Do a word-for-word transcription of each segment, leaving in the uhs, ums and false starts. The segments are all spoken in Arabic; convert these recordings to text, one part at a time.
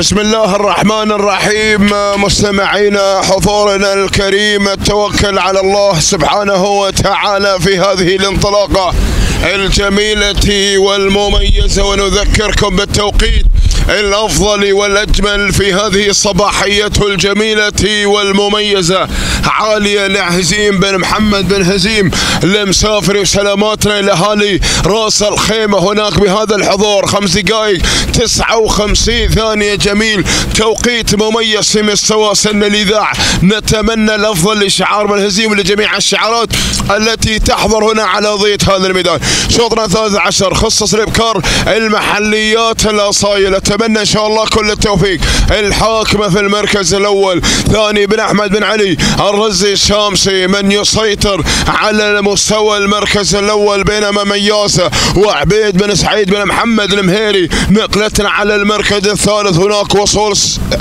بسم الله الرحمن الرحيم. مستمعينا حضورنا الكريم، التوكل على الله سبحانه وتعالى في هذه الانطلاقة الجميلة والمميزة، ونذكركم بالتوقيت الأفضل والأجمل في هذه الصباحية الجميلة والمميزة. عالية لهزيم بن محمد بن هزيم المسافري، وسلاماتنا لأهالي راس الخيمة هناك بهذا الحضور. خمس دقائق تسعة وخمسين ثانية، جميل، توقيت مميز في مستوى سن الإذاعة. نتمنى الأفضل لشعار بن هزيم ولجميع الشعارات التي تحضر هنا على ضية هذا الميدان. شوطنا الثالث عشر خصص لإبكار المحليات الأصايل، أتمنى إن شاء الله كل التوفيق. الحاكمة في المركز الأول، ثاني بن أحمد بن علي الرزي الشامسي من يسيطر على مستوى المركز الأول، بينما مياسة وعبيد بن سعيد بن محمد المهيري نقلتنا على المركز الثالث. هناك وصول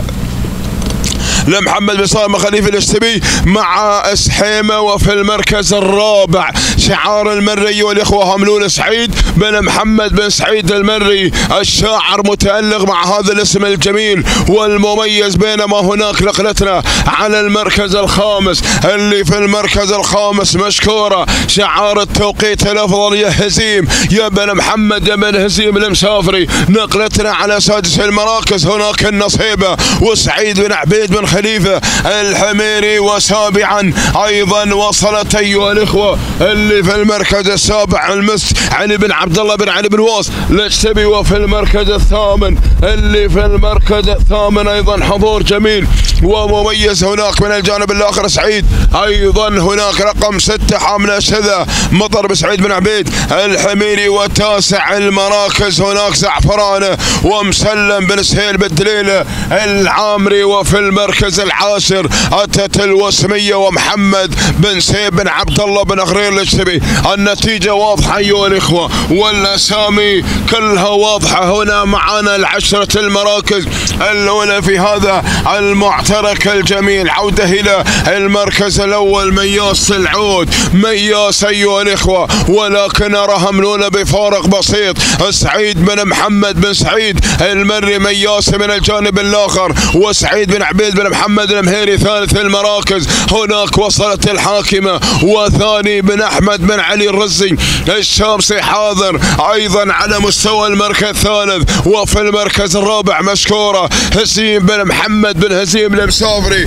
لمحمد بن صالح خليفة الاشتبي مع اسحيمة. وفي المركز الرابع شعار المري والإخوة هملول سعيد بن محمد بن سعيد المري الشاعر متألق مع هذا الاسم الجميل والمميز. بينما هناك نقلتنا على المركز الخامس، اللي في المركز الخامس مشكورة شعار التوقيت الأفضل يا هزيم يا بن محمد يا بن هزيم المسافري. نقلتنا على سادس المراكز، هناك النصيبة وسعيد بن عبيد بن خليفة الحميري. وسابعا ايضا وصلت ايها الاخوه اللي في المركز السابع المس علي بن عبد الله بن علي بن واص الاشتبي. وفي المركز الثامن اللي في المركز الثامن ايضا حضور جميل ومميز هناك من الجانب الاخر سعيد. ايضا هناك رقم ستة حامل شذا مطر بسعيد بن عبيد الحميري. وتاسع المراكز هناك زعفرانه ومسلم بن سهيل بالدليله العامري. وفي المركز العاشر اتت الوسميه ومحمد بن سيب بن عبد الله بن غرير الاشتبي. النتيجه واضحه ايها الاخوه والاسامي كلها واضحه. هنا معانا العشره المراكز الاولى في هذا المعترك الجميل. عوده الى المركز الاول مياس العود، مياس ايها الاخوه، ولكن ارى هملول بفارق بسيط. سعيد بن محمد بن سعيد المري مياس من الجانب الاخر، وسعيد بن عبيد بن محمد المهيري ثالث المراكز. هناك وصلت الحاكمة وثاني بن أحمد بن علي الرزي الشامسي حاضر أيضا على مستوى المركز الثالث. وفي المركز الرابع مشكورة هزيم بن محمد بن هزيم المسافري.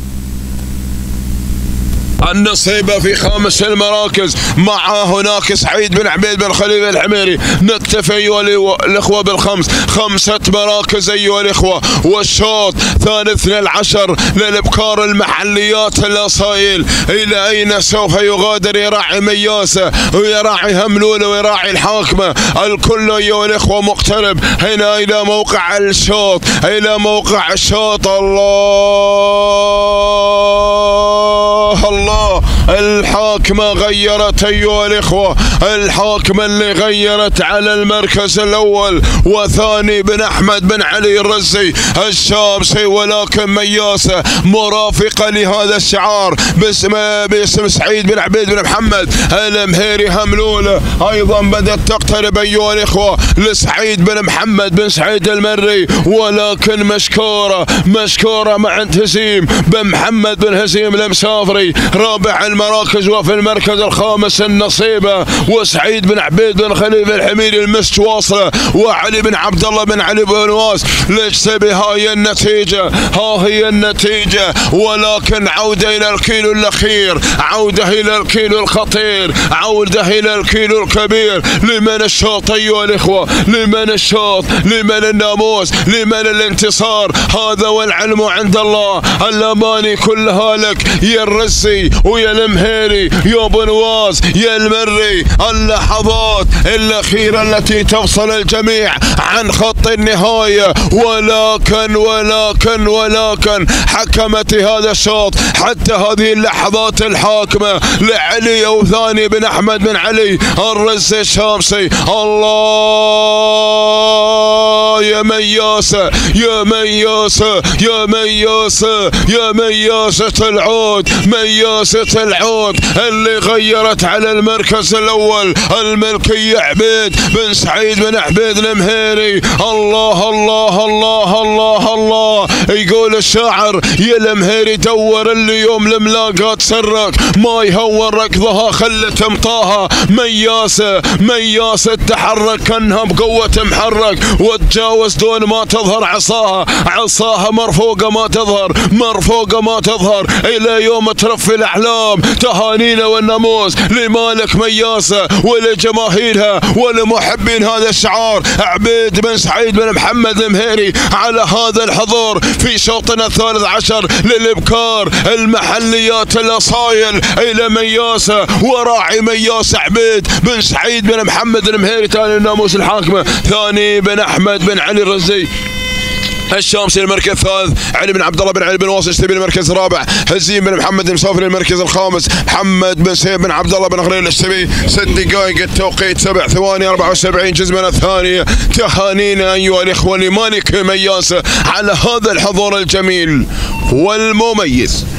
النصيبة في خامس المراكز مع هناك سعيد بن عبيد بن خليفة الحميري. نكتفي أيها الإخوة بالخمس خمسة مراكز أيها الإخوة. والشوط ثالثنا العشر للإبكار المحليات الأصايل. إلى أين سوف يغادر؟ يراعي مياسة ويراعي هملولة ويراعي الحاكمة. الكل أيها الإخوة مقترب هنا إلى موقع الشوط، إلى موقع الشوط. الله الله، الحاكمة غيرت أيها الإخوة، الحاكمة اللي غيرت على المركز الأول وثاني بن أحمد بن علي الرزي الشامسي. ولكن مياسة مرافقة لهذا الشعار باسم باسم سعيد بن عبيد بن محمد المهيري هملولة أيضا بدأت تقترب أيها الإخوة لسعيد بن محمد بن سعيد المري. ولكن مشكورة مشكورة مع هزيم بن محمد بن هزيم المسافري رابع المراكز. وفي المركز الخامس النصيبة وسعيد بن عبيد بن خليفة الحميري المسج واصلة، وعلي بن عبد الله بن علي بن واس الاشتبي. هاي النتيجة، ها هي النتيجة. ولكن عودة إلى الكيلو الأخير، عودة إلى الكيلو الخطير، عودة إلى الكيلو الكبير. لمن الشوط أيها الإخوة؟ لمن الشوط؟ لمن الناموس؟ لمن الانتصار؟ هذا والعلم عند الله. الأماني كلها لك يا الرزي ويا المهيري يا بنواس يا المري. اللحظات الأخيرة التي تفصل الجميع عن خط النهاية. ولكن ولكن ولكن حكمت هذا الشوط حتى هذه اللحظات الحاكمة لعلي أو ثاني بن أحمد بن علي الرزي الشامسي. الله يا مياسة يا مياسة يا مياسة يا مياسة العود، مياسة العود اللي غيرت على المركز الأول الملكي عبيد بن سعيد بن عبيد المهيري. الله الله الله الله الله يقول الشاعر يا المهيري دور اليوم الملاقات سرك ما يهون ركضها خلت مطاها مياسة مياسة تحرك كانها بقوة محرك وتجاوز دون ما تظهر عصاها عصاها مرفوقة ما تظهر مرفوقة ما تظهر إلى يوم ترفي الأحلام تهانينا والناموس لمالك مياسة ولجماهيرها ولمحبين هذا الشعار عبيد بن سعيد بن محمد المهيري على هذا الحضور في شوطنا الثالث عشر للإبكار المحليات الأصايل إلى مياسة وراعي مياسة عبيد بن سعيد بن محمد المهيري ثاني الناموس الحاكمة ثاني بن أحمد بن علي الرزي الشامسي المركز الثالث علي بن عبد الله بن علي بن واصل الشتبي المركز الرابع حزين بن محمد المسافري المركز الخامس محمد بن سيف بن عبد الله بن غريل الشتبي ست دقائق التوقيت سبع ثواني أربعة وسبعين جزمنا الثانية تهانينا أيها الإخوة لمالك مياسة على هذا الحضور الجميل والمميز.